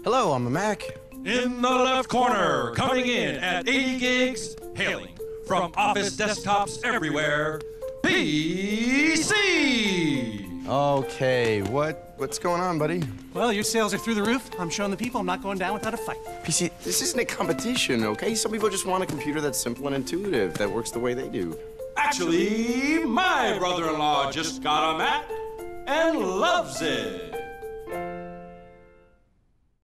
Hello, I'm a Mac. In the left corner, coming in at 80 gigs, hailing from office desktops everywhere, PC! Okay, what's going on, buddy? Well, your sales are through the roof. I'm showing the people I'm not going down without a fight. PC, this isn't a competition, okay? Some people just want a computer that's simple and intuitive, that works the way they do. Actually, my brother-in-law just got a Mac and loves it.